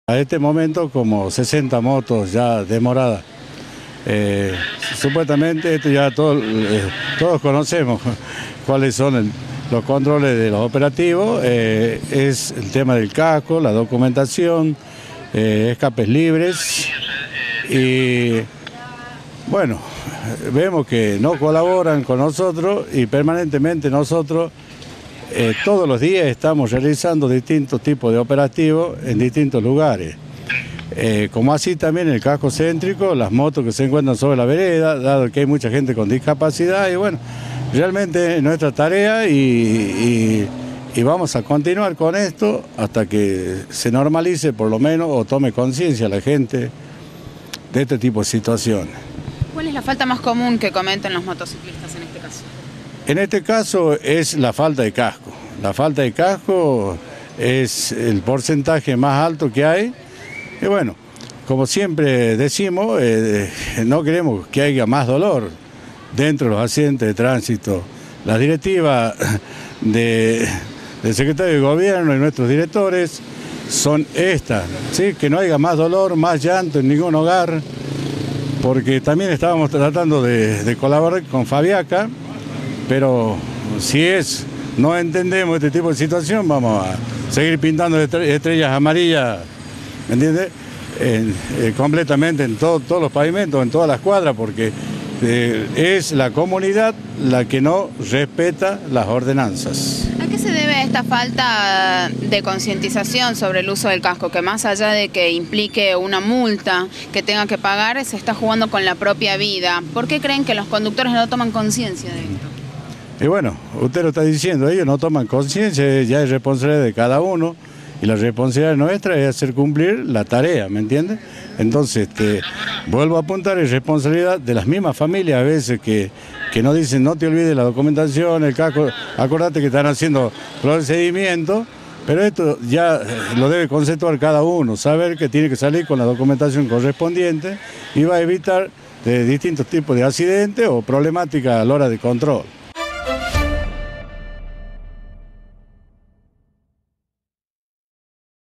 A este momento como 60 motos ya demoradas. Supuestamente esto ya todos conocemos cuáles son los controles de los operativos, es el tema del casco, la documentación, escapes libres y bueno, vemos que no colaboran con nosotros y permanentemente nosotros todos los días estamos realizando distintos tipos de operativos en distintos lugares. Como así también el casco céntrico, las motos que se encuentran sobre la vereda, dado que hay mucha gente con discapacidad y bueno, realmente es nuestra tarea y vamos a continuar con esto hasta que se normalice por lo menos o tome conciencia la gente de este tipo de situaciones. ¿Cuál es la falta más común que cometen los motociclistas en este caso? En este caso es la falta de casco. La falta de casco es el porcentaje más alto que hay. Y bueno, como siempre decimos, no queremos que haya más dolor dentro de los accidentes de tránsito. Las directivas del secretario de Gobierno y nuestros directores son estas, ¿sí? Que no haya más dolor, más llanto en ningún hogar, porque también estábamos tratando de colaborar con Fabiaca, pero si no entendemos este tipo de situación, vamos a seguir pintando estrellas amarillas, ¿me entiendes? Completamente en todos los pavimentos, en todas las cuadras, porque es la comunidad la que no respeta las ordenanzas. ¿A qué se debe esta falta de concientización sobre el uso del casco? Que más allá de que implique una multa que tenga que pagar, se está jugando con la propia vida. ¿Por qué creen que los conductores no toman conciencia de esto? Y bueno, usted lo está diciendo, ellos no toman conciencia, ya es responsabilidad de cada uno. Y la responsabilidad nuestra es hacer cumplir la tarea, ¿me entiendes? Entonces, vuelvo a apuntar, es responsabilidad de las mismas familias a veces que nos dicen no te olvides la documentación, el casco, acordate que están haciendo procedimientos, pero esto ya lo debe conceptuar cada uno, saber que tiene que salir con la documentación correspondiente y va a evitar distintos tipos de accidentes o problemáticas a la hora de control.